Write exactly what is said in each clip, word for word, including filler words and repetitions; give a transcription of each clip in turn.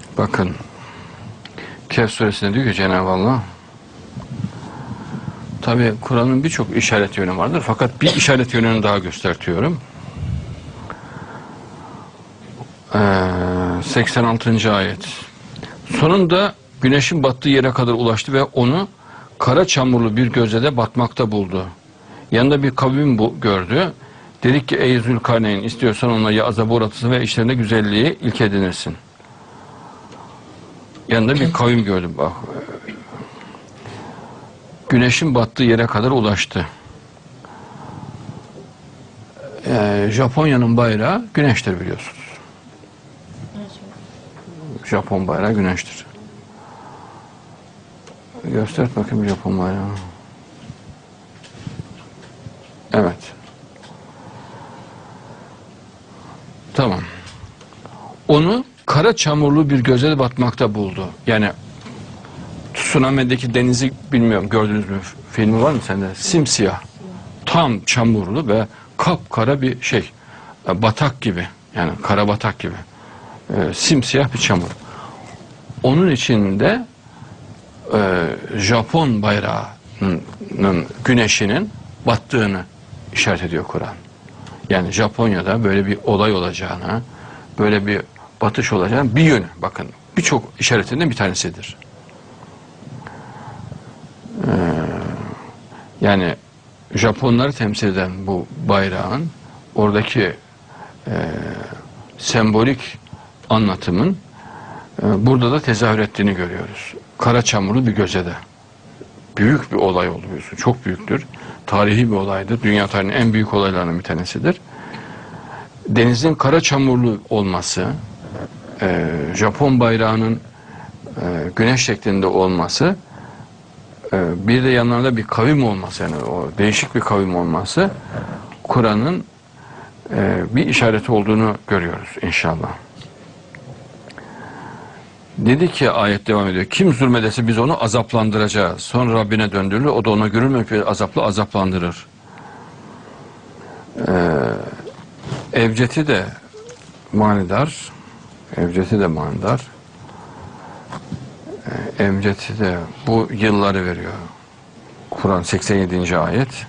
Bakın Kehf suresinde diyor ki Cenab-ı Allah, tabi Kur'an'ın birçok işaret yönü vardır fakat bir işaret yönünü daha göstertiyorum. Ee, seksen altıncı ayet. Sonunda güneşin battığı yere kadar ulaştı ve onu kara çamurlu bir gözede batmakta buldu. Yanında bir kavim bu, gördü. Dedik ki ey Zülkarneyn, istiyorsan onları azaba uğratırsın ve işlerinde güzelliği ilk edinirsin. Yanında bir kavim gördüm bak. Güneşin battığı yere kadar ulaştı. Ee, Japonya'nın bayrağı güneştir biliyorsunuz. Japon bayrağı güneştir. Göster bakayım Japon bayrağı. Evet. Tamam. Onu kara çamurlu bir göze batmakta buldu. Yani Tsunami'deki denizi bilmiyorum, gördünüz mü? Filmi var mı sende? Simsiyah. Tam çamurlu ve kapkara bir şey. Batak gibi. Yani kara batak gibi. Ee, simsiyah bir çamur. Onun içinde e, Japon bayrağının güneşinin battığını işaret ediyor Kur'an. Yani Japonya'da böyle bir olay olacağını, böyle bir batış olacağını bir yönü, bakın birçok işaretinden bir tanesidir. Ee, yani Japonları temsil eden bu bayrağın oradaki e, sembolik anlatımın e, burada da tezahür ettiğini görüyoruz. Kara çamurlu bir gözede. Büyük bir olay oldu biliyorsun. Çok büyüktür. Tarihi bir olaydır. Dünya tarihinin en büyük olaylarından bir tanesidir. Denizin kara çamurlu olması, e, Japon bayrağının e, güneş şeklinde olması, e, bir de yanlarında bir kavim olması, yani o değişik bir kavim olması, Kur'an'ın e, bir işareti olduğunu görüyoruz inşallah. Dedi ki ayet devam ediyor. Kim zulmedese biz onu azaplandıracağız. Sonra Rabbine döndürülür. O da ona görülmemek bir azapla azaplandırır. Ee, Evceti de manidar. Evceti de manidar. Ee, Evceti de bu yılları veriyor. Kur'an seksen yedinci ayet.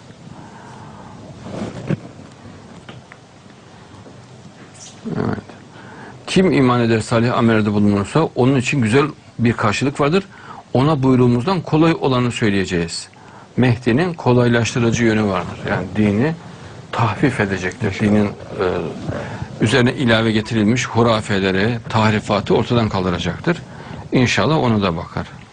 Evet. Kim iman eder, salih amelde bulunursa onun için güzel bir karşılık vardır. Ona buyruğumuzdan kolay olanı söyleyeceğiz. Mehdi'nin kolaylaştırıcı yönü vardır. Yani dini tahfif edecektir. Dinin e, üzerine ilave getirilmiş hurafeleri, tahrifatı ortadan kaldıracaktır. İnşallah ona da bakar.